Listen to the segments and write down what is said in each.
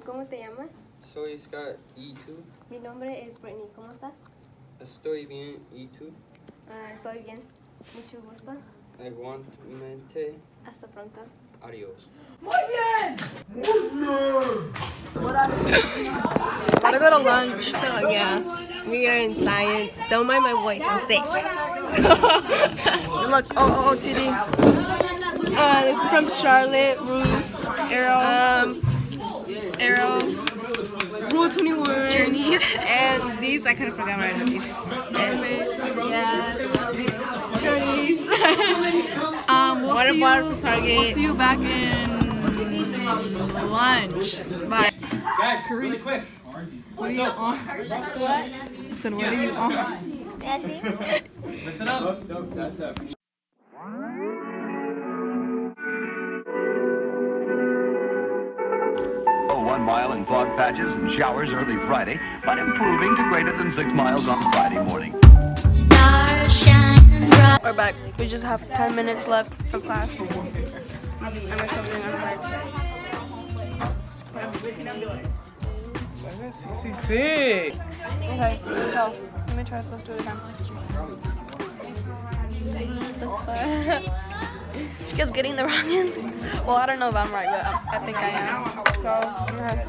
¿Cómo te llamas? Soy Scott, ¿y tú? Mi nombre es Brittany. ¿Cómo estás? Estoy bien, ¿y tú? Estoy bien. Mucho gusto. Igualmente. Hasta pronto. Adiós. Muy bien! Muy bien! Gotta go to lunch. So yeah, we are in science. Don't mind my voice. I'm sick. Look, oh, TD. This is from Charlotte, Ruth, Arrow, Rule 21, Journeys, and these I kind of forgot my names. Yeah, Journeys. We'll see you back in lunch. Bye. Guys, really quick. What are you on? What? I said, what are you on? Listen up. Oh, 1 mile in fog patches and showers early Friday, but improving to greater than 6 miles on Friday morning. Stars shining bright. We're back. We just have 10 minutes left of class. I missed something on Sick. Okay, so let me try to do it again. She keeps getting the wrong answer. Well, I don't know if I'm right, but I think I am. So, okay.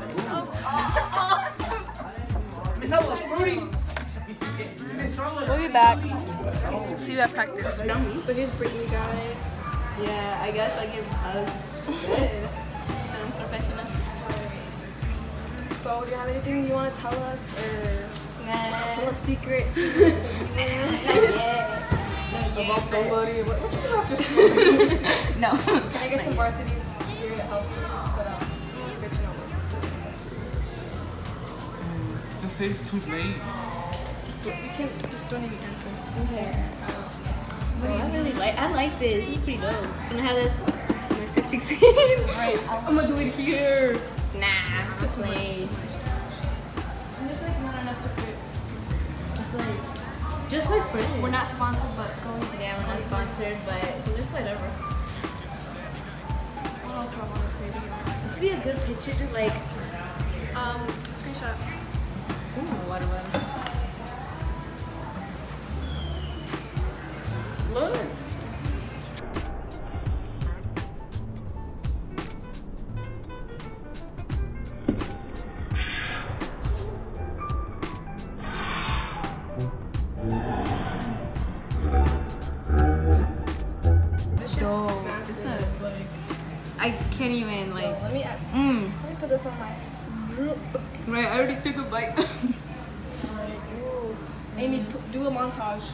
We'll be back. See you at practice. So here's Brittany, guys. Yeah, I guess I give hugs. Good. I'm professional. So, do you have anything you want to tell us, or tell a secret? Yeah. About somebody? What you have to No. Can I get some varsities here to help set up? Just say it's too late. You can just don't even answer. Okay. I like this. This is pretty dope. I'm gonna have this my Sweet 16. Right. I'm gonna do it here. Nah, too plain. And there's like not enough to fit. It's like just my friend. We're not sponsored, but go. Yeah, we're not sponsored, but it's whatever. What else do I want to say to you? This would be a good picture to like. Screenshot. Ooh, what? Look. Dope. I can't even like. Let me put this on my snoop. Right, I already took a bite. Right. Ooh. Amy, do a montage.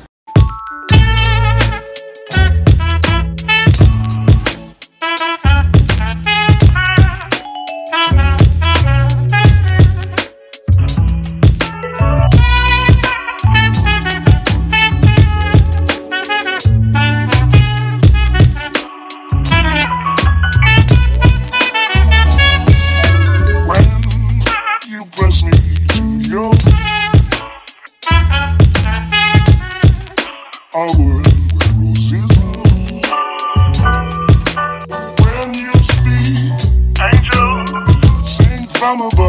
From above.